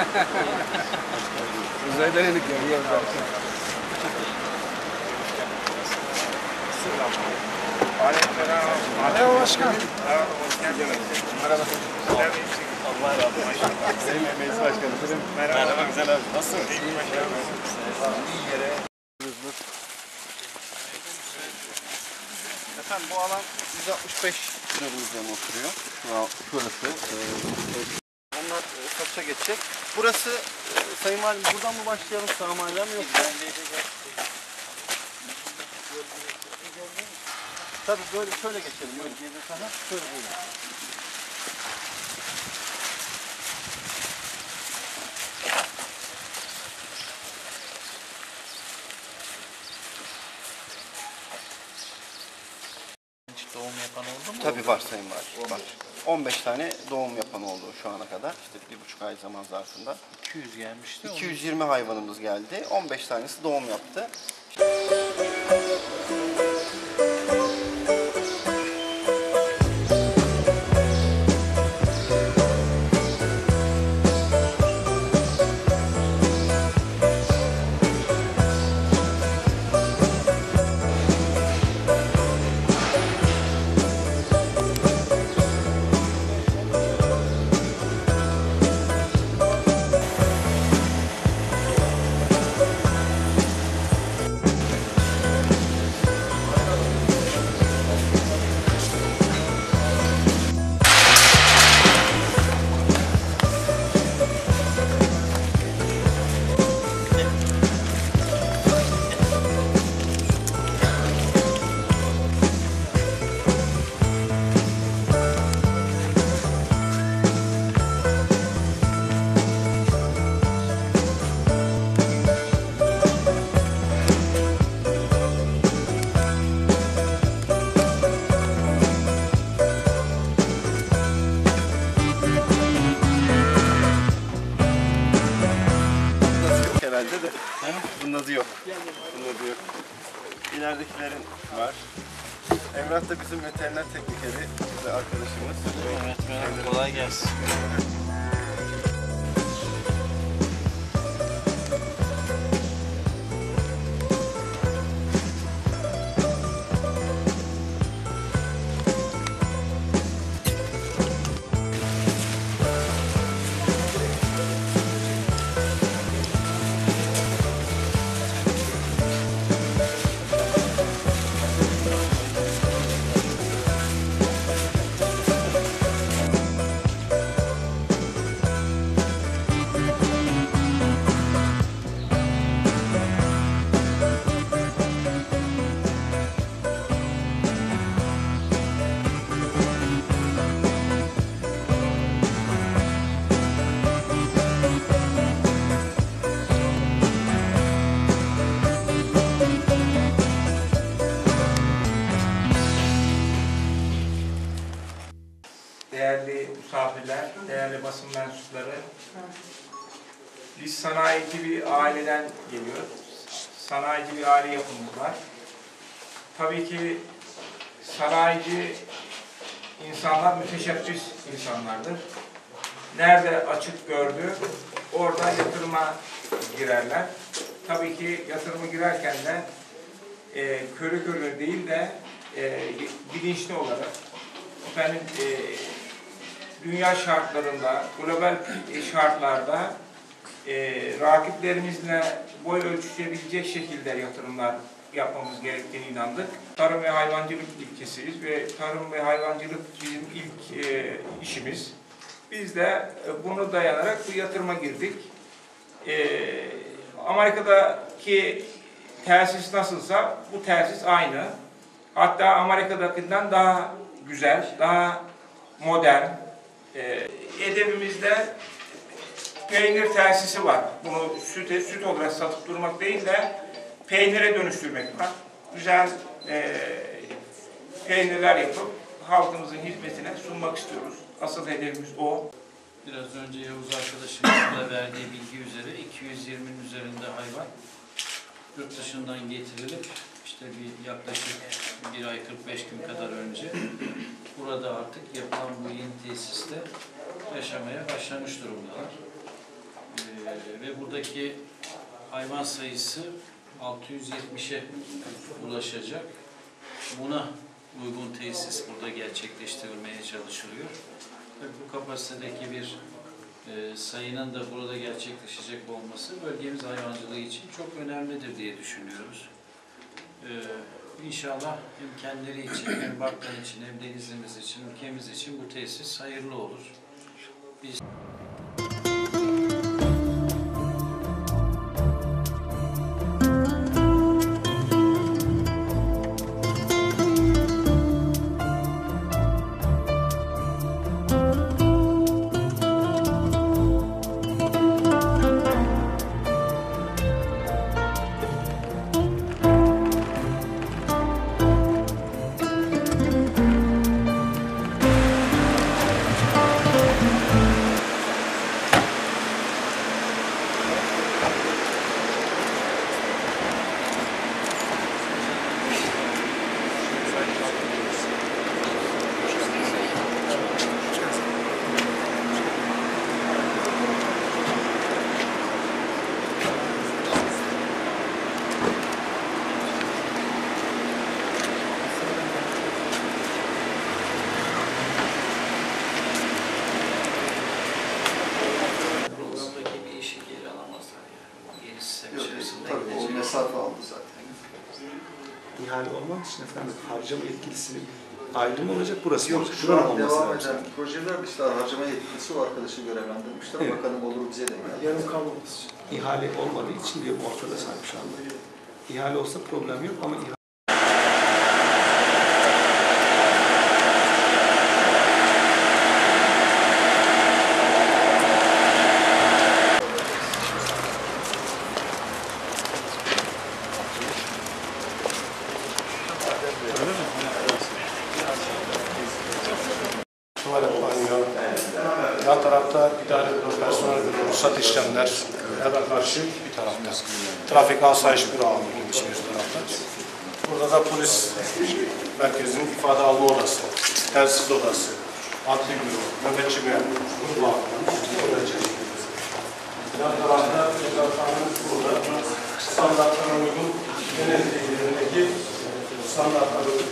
Uzaydan indik ya. Merhaba başkan. Merhaba. Allah razı olsun. Sayın Meclis Başkanım. Merhaba güzel abi. Nasılsın? İyi başkanım. İyi yere. Efendim bu alan 165 dönümümüzden oturuyor. Şurası. Onlar satışa geçecek. Burası Sayın Valim buradan mı başlayalım sağmayla mı yoksa? Tabii böyle şöyle geçelim. Böyle gelirse şöyle buyurun. Doğum yapan oldu mu? Tabii var Sayın Valim. Var. 15 tane doğum yapan oldu şu ana kadar. İşte 1,5 ay zaman zarfında. 200 gelmişti. 220 hayvanımız geldi. 15 tanesi doğum yaptı. Herhalde de. Bunun adı yok. Bunun adı yok. İleridekilerin var. Emrah da bizim veteriner teknikeri ve arkadaşımız. Evet, kolay gelsin. Değerli misafirler, değerli basın mensupları, biz sanayici bir aileden geliyoruz. Sanayici bir aile yapımız var. Tabii ki sanayici insanlar müteşebbis insanlardır. Nerede açık gördü, orada yatırıma girerler. Tabii ki yatırıma girerken de körü körü değil de bilinçli olarak efendim dünya şartlarında, global şartlarda rakiplerimizle boy ölçüşebilecek şekilde yatırımlar yapmamız gerektiğine inandık. Tarım ve hayvancılık ilkesiyiz ve tarım ve hayvancılık bizim ilk işimiz. Biz de bunu dayanarak bu yatırıma girdik. Amerika'daki tesis nasılsa bu tesis aynı. Hatta Amerika'dakinden daha güzel, daha modern. Edebimizde peynir tesisi var. Bunu süt olarak satıp durmak değil de peynire dönüştürmek var. Güzel peynirler yapıp halkımızın hizmetine sunmak istiyoruz. Asıl hedefimiz o. Biraz önce Yavuz arkadaşımızın da verdiği bilgi üzere 220'nin üzerinde hayvan yurt dışından getirilip işte yaklaşık 1 ay 45 gün kadar önce burada artık yapılan bu yeni tesiste yaşamaya başlamış durumdalar. Ve buradaki hayvan sayısı 670'e ulaşacak. Buna uygun tesis burada gerçekleştirilmeye çalışılıyor. Bu kapasitedeki bir sayının da burada gerçekleşecek olması bölgemiz hayvancılığı için çok önemlidir diye düşünüyoruz. İnşallah hem kendileri için, hem Batman için, hem denizimiz için, ülkemiz için bu tesis hayırlı olur. Biz Tabii o mesafe aldı zaten. İhale olmak için efendim harcama yetkilisi ayrı mı olacak, burası mı Yok, olacak? şu Buranın an olması devam lazım. eden projeler işte harcama yetkilisi o arkadaşı görevlendirmişler. Evet. Bakalım olur bize de geldi. Yarım kalmaması için. İhale olmadığı için diye bu ortada sanki şu anda. İhale olsa problem yok ama ihale... Tuvalet, banyo, yan tarafta idare büro, personel büro, ruhsat işlemler, evrak arşiv bir tarafta. Trafik asayiş büro alımı gibi bir tarafta. Burada da polis merkezinin ifade alma odası, telsiz odası, adli büro, nöbetçi memur, grup altında. Yan tarafta burada standartlara uygun genel ilgilerindeki standartlara uygun